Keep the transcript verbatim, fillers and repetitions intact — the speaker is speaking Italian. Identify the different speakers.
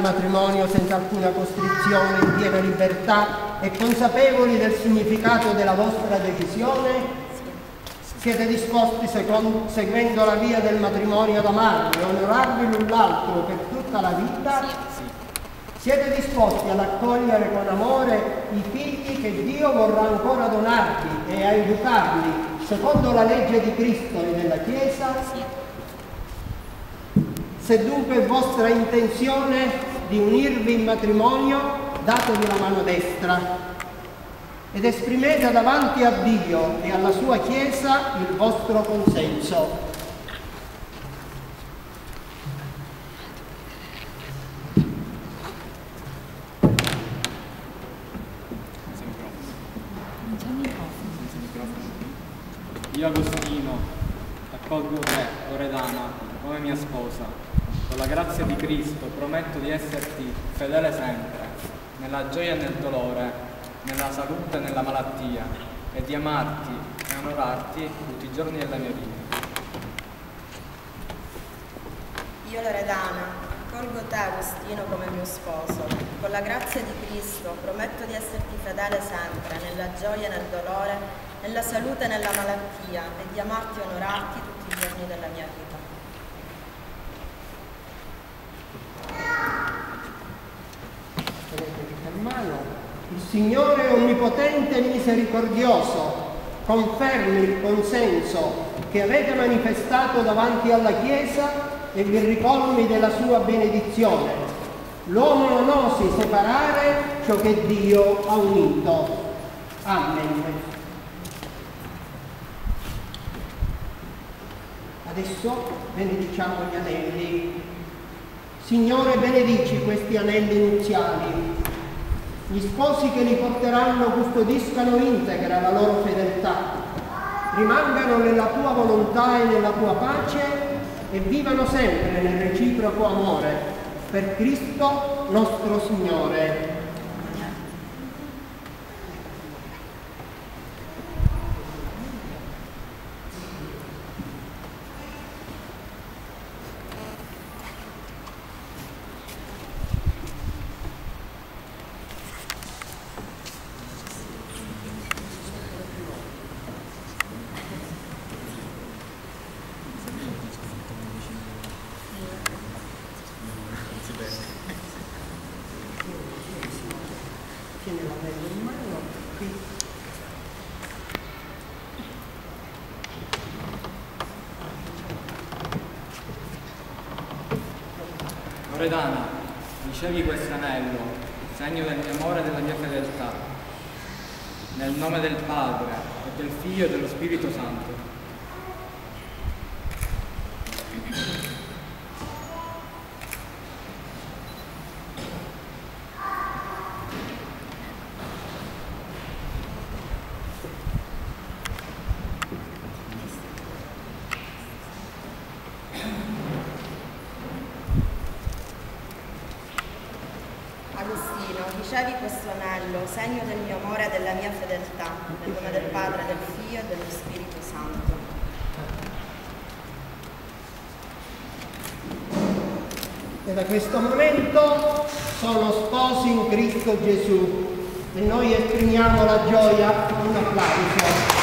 Speaker 1: matrimonio senza alcuna costrizione, in piena libertà e consapevoli del significato della vostra decisione? Siete disposti, secondo, seguendo la via del matrimonio, ad amarvi e onorarvi l'un l'altro per tutta la vita? Siete disposti ad accogliere con amore i figli che Dio vorrà ancora donarvi e a educarli secondo la legge di Cristo e della Chiesa? Se dunque è vostra intenzione di unirvi in matrimonio, datevi la mano destra ed esprimete davanti a Dio e alla sua Chiesa il vostro consenso.
Speaker 2: Io Agostino accolgo te, Loredana, come mia sposa. Con la grazia di Cristo prometto di esserti fedele sempre, nella gioia e nel dolore, nella salute e nella malattia, e di amarti e onorarti tutti i giorni della mia vita.
Speaker 3: Io Loredana accolgo te, Agostino, come mio sposo. Con la grazia di Cristo prometto di esserti fedele sempre, nella gioia e nel dolore, nella salute e nella malattia, e di amarti e onorarti tutti i giorni della mia vita.
Speaker 1: Il Signore Onnipotente e Misericordioso confermi il consenso che avete manifestato davanti alla Chiesa e vi ricolmi della sua benedizione. L'uomo non osi separare ciò che Dio ha unito. Amen. Adesso benediciamo gli anelli. Signore, benedici questi anelli nuziali. Gli sposi che li porteranno custodiscano integra la loro fedeltà, rimangano nella tua volontà e nella tua pace e vivano sempre nel reciproco amore. Per Cristo nostro Signore. Tieni l'anello in mano, qui.
Speaker 2: Loredana, ricevi questo anello, segno del mio amore e della mia fedeltà, nel nome del Padre, e del Figlio e dello Spirito Santo.
Speaker 3: Agostino, ricevi questo anello, segno del mio amore e della mia fedeltà, nel nome del Padre, del Figlio e dello Spirito Santo.
Speaker 1: E da questo momento sono sposi in Cristo Gesù e noi esprimiamo la gioia con un applauso.